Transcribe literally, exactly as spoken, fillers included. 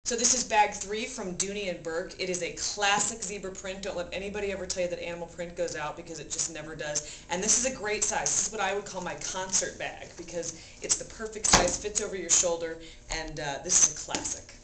So this is bag three from Dooney and Burke. It is a classic zebra print. Don't let anybody ever tell you that animal print goes out, because it just never does. And this is a great size. This is what I would call my concert bag, because it's the perfect size, fits over your shoulder, and uh, this is a classic.